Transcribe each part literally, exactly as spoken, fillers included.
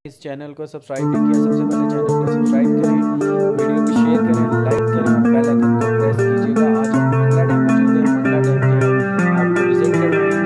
इस चैनल को सब्सक्राइब नहीं किया, सबसे पहले चैनल को सब्सक्राइब करें, वीडियो को शेयर करें, लाइक करें और बेल आइकन को प्रेस कीजिएगा। आज हम मंगला डैम मौजूद है, मंगला डैम के आपको विजिट करवाएंगे।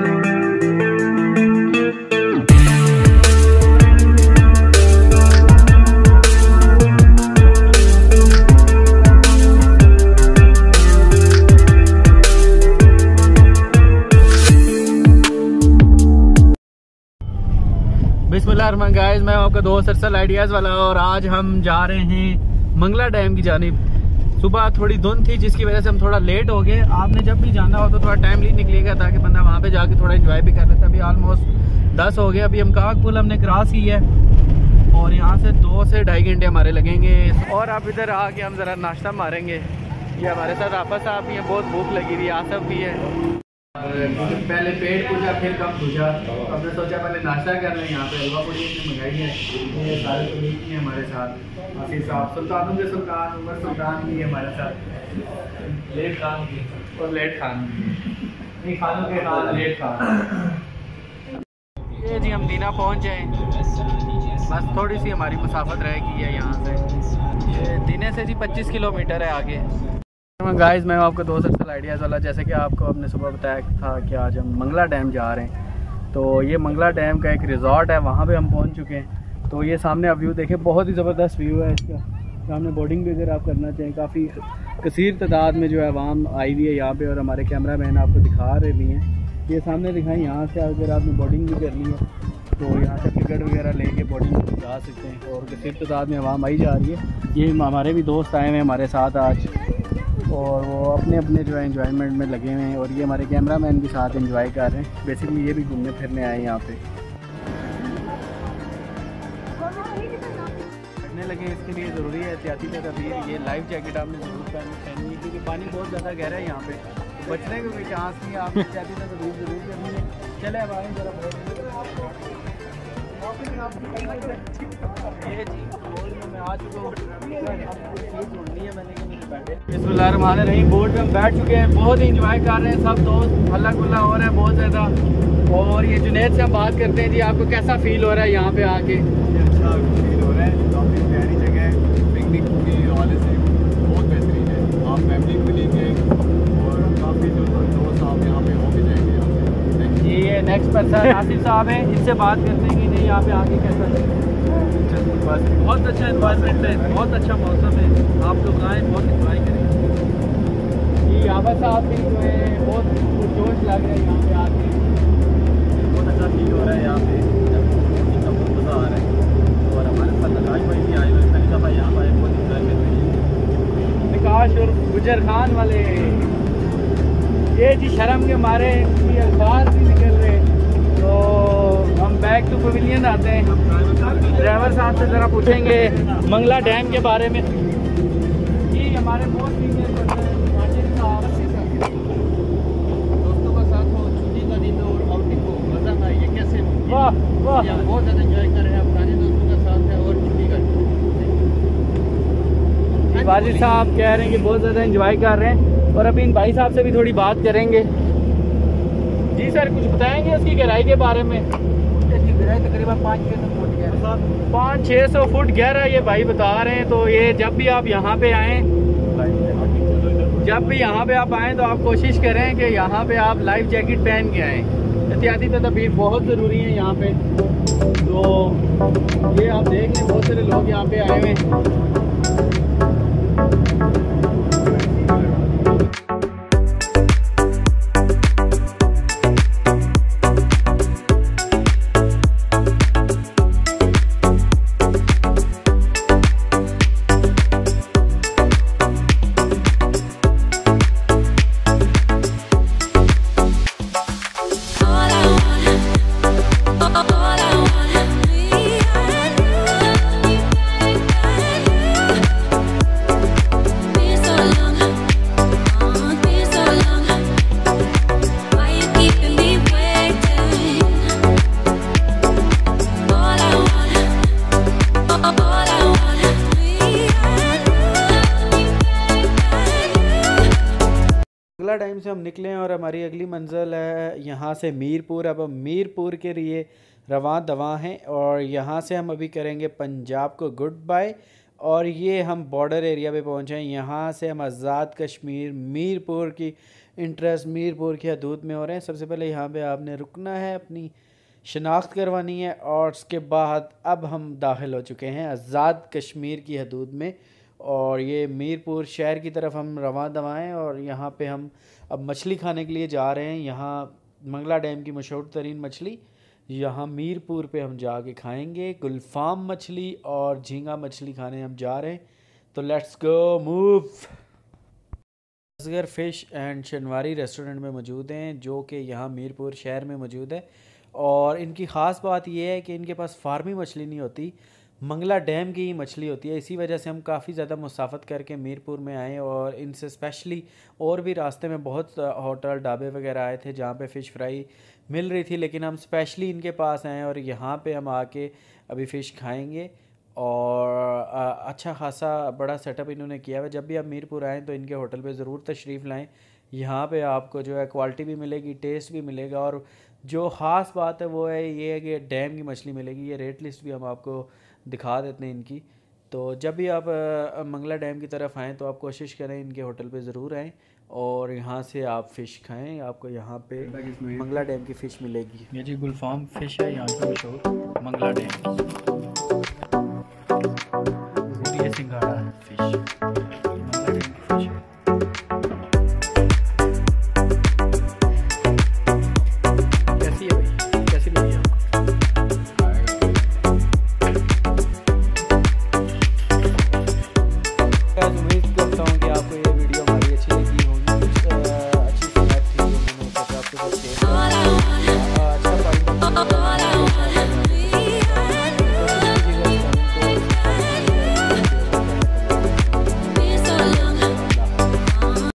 बिस्मिल्लाह गाइस, मैं आपका दोस्त अरसल आइडियाज़ वाला और आज हम जा रहे हैं मंगला डैम की जानिब। सुबह थोड़ी धुंध थी जिसकी वजह से हम थोड़ा लेट हो गए। आपने जब भी जाना हो तो थोड़ा टाइमली निकलिएगा ताकि बंदा वहाँ पे जाके थोड़ा एंजॉय भी कर लेता। अभी ऑलमोस्ट दस हो गए। अभी हम काग पुल हमने क्रॉस की है और यहाँ से दो से ढाई घंटे हमारे लगेंगे। और आप इधर आके हम ज़रा नाश्ता मारेंगे। ये हमारे साथ आपस साहब भी हैं, बहुत भूख लगी हुई, आसफ भी है। पहले पेट पूजा फिर कम पूजा। हमने सोचा पहले नाश्ता कर लें। यहाँ पे हलवा पूड़ी ने मंगाई है। ये सारे कुलीग भी हैं हमारे साथ। आसिफ साहब, सुल्तानों के सुल्तान, उमर सुल्तान भी है हमारे साथ, लेट खान भी और लेट खान भी नहीं, खानों के खान लेट खान। ये जी हम दीना पहुँच जाए, बस थोड़ी सी हमारी मुसाफत रहेगी है यहाँ से। ये दीने से जी पच्चीस किलोमीटर है आगे। गाइस, मैं आपको दोस्त अरसल आइडियाज़ वाला, जैसे कि आपको हमने सुबह बताया था कि आज हम मंगला डैम जा रहे हैं। तो ये मंगला डैम का एक रिज़ॉर्ट है, वहाँ पे हम पहुँच चुके हैं। तो ये सामने आप व्यू देखें, बहुत ही ज़बरदस्त व्यू है इसका। सामने बोटिंग भी अगर आप करना चाहें, काफ़ी कसीर तादाद में जो है आवाम आई हुई है यहाँ पे और हमारे कैमरा मैन आपको दिखा रहे भी हैं। ये सामने दिखाएं, यहाँ से अगर आपने बोटिंग भी करनी है तो यहाँ से टिकट वगैरह लेके बोटिंग जा सकते हैं। और कसीर तादाद में आवाम आई जा रही है। ये हमारे भी दोस्त आए हुए हैं हमारे साथ आज और वो अपने अपने जो है एंजॉयमेंट में लगे हुए हैं। और ये हमारे कैमरा मैन भी साथ एंजॉय कर रहे हैं। बेसिकली ये भी घूमने फिरने आए हैं यहाँ पे। करने लगे इसके लिए ज़रूरी है एहतियाती तदबीर। ये लाइफ जैकेट आपने ज़रूर पहननी है क्योंकि पानी बहुत ज़्यादा गहरा है यहाँ पे। बचने का कोई चांस नहीं है, आप एहतियाती तदबीर ज़रूर करनी है। चले अब आए ज़रा ये जी मैं आ चुका हूँ। बिस्मिल्लाहिर्रहमानिर्रहीम, बोट में हम बैठ चुके हैं, बहुत ही इंजॉय कर रहे हैं सब दोस्त। हल्ला गुल्ला हो रहा है बहुत ज़्यादा। और ये जुनैद से हम बात करते हैं जी, आपको कैसा फील हो रहा है यहाँ पे आके? अच्छा फील हो रहा है, काफ़ी प्यारी जगह है, पिकनिक के हवाले से बहुत बेहतरीन है। आप फैमिली को लेके और काफ़ी जो दोस्त आप यहाँ पे हो भी जाएंगे। जी ये नेक्स्ट पर्सन आसिफ साहब हैं, इनसे बात करते हैं कि नहीं यहाँ पे आके कैसा है। बहुत अच्छा एनवायरनमेंट है, बहुत अच्छा मौसम है, आप लोग आए बहुत इंजॉय करेंगे। जी आबा साहब भी जो है बहुत जोश लग रहा है यहाँ पे आके, बहुत अच्छा फील हो रहा है यहाँ पे, बहुत मज़ा आ रहा है। और हमारे साथ आकाश भाई भी आए हुए हैं, पहली दफ़ा यहाँ पर बहुत इंजॉय कर रहे हैं। विकास और गुजर खान वाले ये जी शर्म के मारे ये अल्फाज भी निकल रहे। तो हम बैक टू पवेलियन आते हैं। ड्राइवर साहब से ज़रा पूछेंगे मंगला डैम के बारे में। जी हमारे बहुत सीनियर दोस्तों का साथ हो, छुट्टी का दिन और आउटिंग को मज़ा ना, ये कैसे वाह वाह बहुत ज़्यादा इंजॉय कर रहे हैं। पुराने दोस्तों का साथ है और छुट्टी का दिन। वाजिद साहब कह रहे हैं कि बहुत ज़्यादा इंजॉय कर रहे हैं। और अभी इन भाई साहब से भी थोड़ी बात करेंगे। जी सर, कुछ बताएंगे उसकी गहराई के बारे में? इसकी गहराई तकरीबन पाँच छः सौ फुट गहरा पाँच छः सौ फुट गहरा ये भाई बता रहे हैं। तो ये जब भी आप यहाँ पे आएँ जब भी यहाँ पे आप आएँ तो आप कोशिश करें कि यहाँ पे आप लाइफ जैकेट पहन के आएँ। एहतियाती तदबीर बहुत ज़रूरी है यहाँ पे। तो ये आप देख लें, बहुत सारे लोग यहाँ पे आए हुए हैं। मंगला डैम से हम निकले हैं और हमारी अगली मंजिल है यहाँ से मीरपुर। अब हम मीरपुर के लिए रवां दवा हैं। और यहाँ से हम अभी करेंगे पंजाब को गुड बाय। और ये हम बॉर्डर एरिया पे पहुँचे हैं। यहाँ से हम आज़ाद कश्मीर मीरपुर की इंटरेस्ट मीरपुर की हदूद में हो रहे हैं। सबसे पहले यहाँ पे आपने रुकना है, अपनी शनाख्त करवानी है, और उसके बाद अब हम दाखिल हो चुके हैं आज़ाद कश्मीर की हदूद में। और ये मीरपुर शहर की तरफ हम रवां दवाएँ। और यहाँ पे हम अब मछली खाने के लिए जा रहे हैं। यहाँ मंगला डैम की मशहूर तरीन मछली यहाँ मीरपुर पे हम जाके खाएंगे। गुलफाम मछली और झींगा मछली खाने हम जा रहे हैं। तो let's go move. Asghar fish and Shanwari restaurant में मौजूद हैं, जो कि यहाँ मीरपुर शहर में मौजूद है। और इनकी ख़ास बात यह है कि इनके पास फार्मी मछली नहीं होती, मंगला डैम की ही मछली होती है। इसी वजह से हम काफ़ी ज़्यादा मुसाफत करके मीरपुर में आए। और इनसे स्पेशली और भी रास्ते में बहुत होटल ढाबे वगैरह आए थे जहाँ पे फ़िश फ्राई मिल रही थी, लेकिन हम स्पेशली इनके पास आए और यहाँ पे हम आके अभी फ़िश खाएंगे। और अच्छा खासा बड़ा सेटअप इन्होंने किया है। जब भी आप मीरपुर आएँ तो इनके होटल पे ज़रूर तशरीफ़ लाएँ। यहाँ पे आपको जो है क्वालिटी भी मिलेगी, टेस्ट भी मिलेगा। और जो ख़ास बात है वो है ये है कि डैम की मछली मिलेगी। ये रेट लिस्ट भी हम आपको दिखा देते हैं इनकी। तो जब भी आप मंगला डैम की तरफ आएँ तो आप कोशिश करें इनके होटल पे ज़रूर आएँ और यहाँ से आप फ़िश खाएं। आपको यहाँ पे मंगला डैम की फ़िश मिलेगी। ये जी गुलफाम फ़िश है यहाँ की मशहूर मंगला डैम की।